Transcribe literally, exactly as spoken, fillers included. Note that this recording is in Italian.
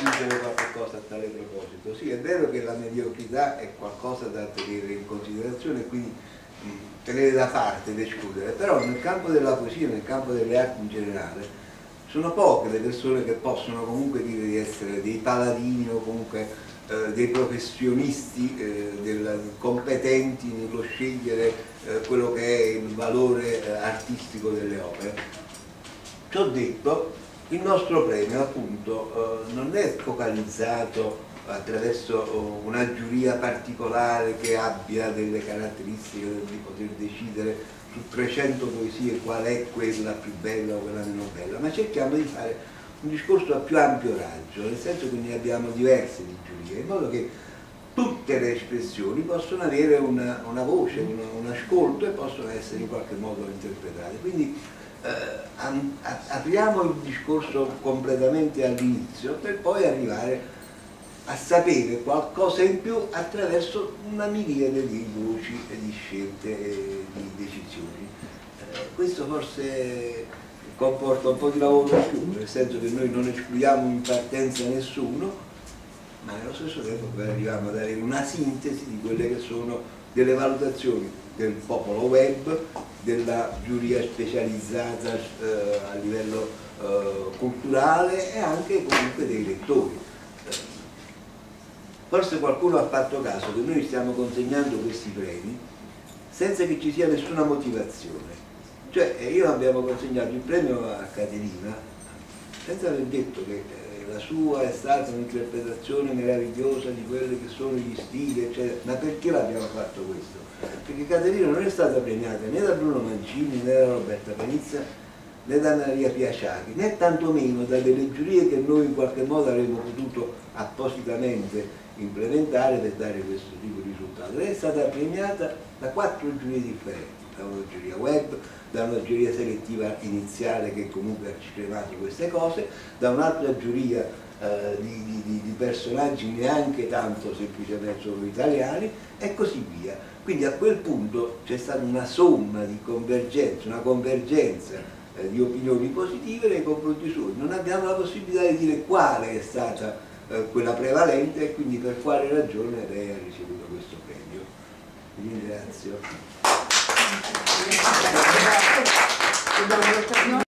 aggiungere qualche cosa a tale proposito. Sì, è vero che la mediocrità è qualcosa da tenere in considerazione, quindi tenere da parte ed escludere, però nel campo della poesia, nel campo delle arti in generale, sono poche le persone che possono comunque dire di essere dei paladini o comunque eh, dei professionisti eh, del, competenti nello scegliere eh, quello che è il valore eh, artistico delle opere. Ciò detto, il nostro premio appunto eh, non è focalizzato attraverso una giuria particolare che abbia delle caratteristiche di poter decidere su trecento poesie qual è quella più bella o quella meno bella, ma cerchiamo di fare un discorso a più ampio raggio, nel senso che ne abbiamo diverse di giurie, in modo che tutte le espressioni possono avere una, una voce, una, un ascolto e possono essere in qualche modo interpretate. Quindi eh, apriamo il discorso completamente all'inizio per poi arrivare a sapere qualcosa in più attraverso una miriade di voci e di scelte e di decisioni. Eh, questo forse comporta un po' di lavoro in più, nel senso che noi non escludiamo in partenza nessuno, ma nello stesso tempo poi arriviamo a dare una sintesi di quelle che sono delle valutazioni del popolo web, della giuria specializzata eh, a livello eh, culturale e anche comunque dei lettori. Forse qualcuno ha fatto caso che noi stiamo consegnando questi premi senza che ci sia nessuna motivazione. Cioè io abbiamo consegnato il premio a Caterina senza aver detto che eh, la sua è stata un'interpretazione meravigliosa di quelli che sono gli stili, eccetera. Ma perché l'abbiamo fatto questo? Perché Caterina non è stata premiata né da Bruno Mancini, né da Roberta Panizza, né da Maria Piaciari, né tantomeno da delle giurie che noi in qualche modo avremmo potuto appositamente implementare per dare questo tipo di risultato. Lei è stata premiata da quattro giurie differenti, da una giuria web, da una giuria selettiva iniziale che comunque ha scremato queste cose, da un'altra giuria eh, di, di, di personaggi neanche tanto semplicemente solo italiani e così via. Quindi a quel punto c'è stata una somma di convergenza, una convergenza eh, di opinioni positive nei confronti suoi. Non abbiamo la possibilità di dire quale è stata quella prevalente e quindi per quale ragione lei ha ricevuto questo premio. Vi ringrazio.